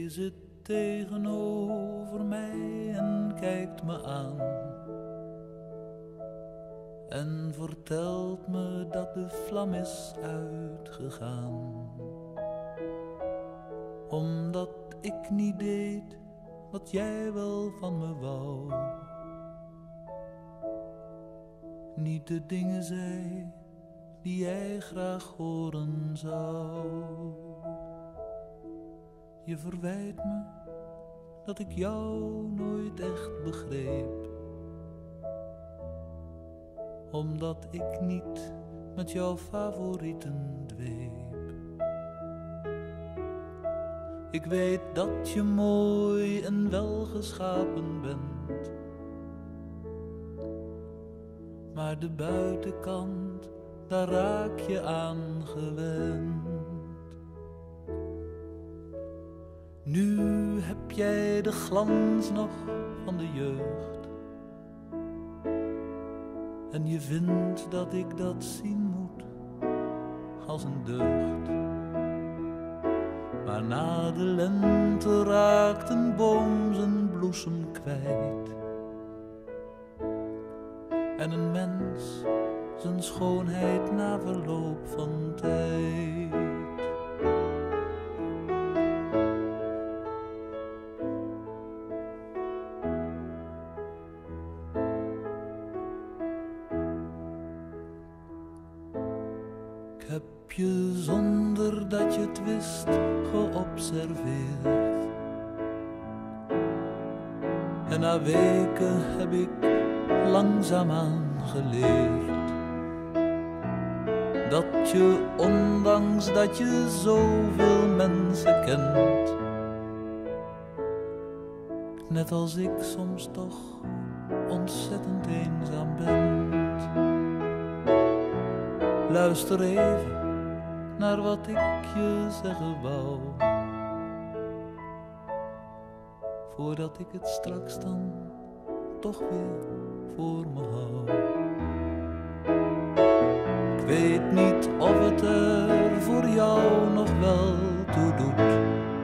Je zit tegenover mij en kijkt me aan en vertelt me dat de vlam is uitgegaan, omdat ik niet deed wat jij wel van me wou, niet de dingen zei die jij graag horen zou. Je verwijt me dat ik jou nooit echt begreep, omdat ik niet met jouw favorieten dweep. Ik weet dat je mooi en welgeschapen bent, maar de buitenkant, daar raak je aan gewend. Nu heb jij de glans nog van de jeugd en je vindt dat ik dat zien moet als een deugd. Maar na de lente raakt een boom zijn bloesem kwijt en een mens zijn schoonheid na verloop van tijd. Ik heb je zonder dat je het wist geobserveerd en na weken heb ik langzaamaan geleerd dat je, ondanks dat je zoveel mensen kent, net als ik soms toch ontzettend eenzaam bent. Luister even naar wat ik je zeggen wou, voordat ik het straks dan toch weer voor me hou. Ik weet niet of het er voor jou nog wel toe doet.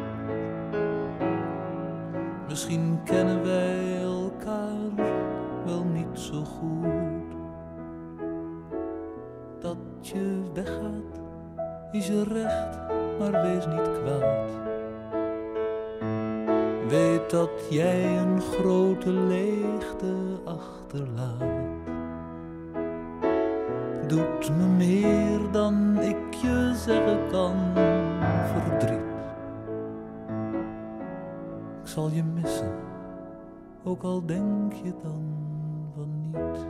Misschien kennen wij elkaar wel niet zo goed. Dat je weggaat is je recht, maar wees niet kwaad. Weet dat jij een grote leegte achterlaat. Doet me meer dan ik je zeggen kan verdriet. Ik zal je missen, ook al denk je dan van niet.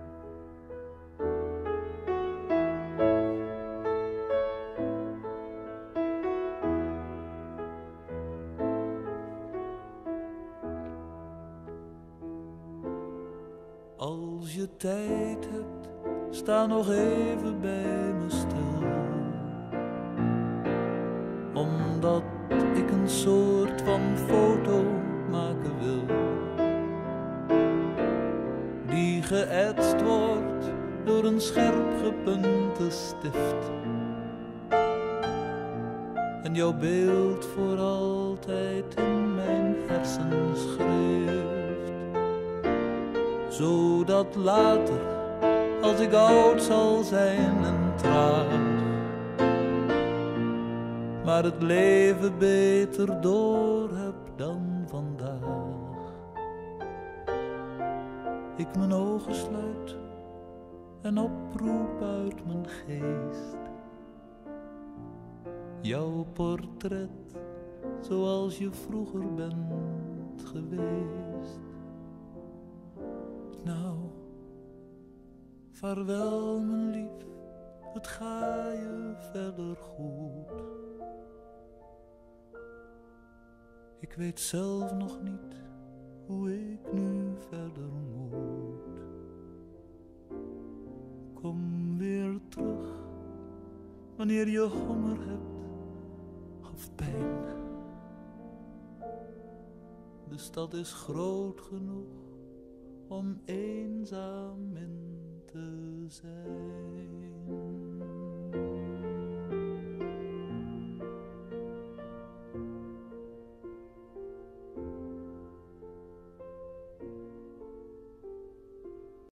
Als je tijd hebt, sta nog even bij me stil, omdat ik een soort van foto maken wil, die geëtst wordt door een scherp gepunte stift en jouw beeld voor altijd in mijn hersens schrijft, zodat later, als ik oud zal zijn en traag, maar het leven beter door heb dan vandaag, ik mijn ogen sluit en oproep uit mijn geest jouw portret zoals je vroeger bent geweest. Nou, vaarwel mijn lief, het ga je verder goed. Ik weet zelf nog niet hoe ik nu verder moet. Kom weer terug wanneer je honger hebt of pijn. De stad is groot genoeg om eenzaam in te zijn.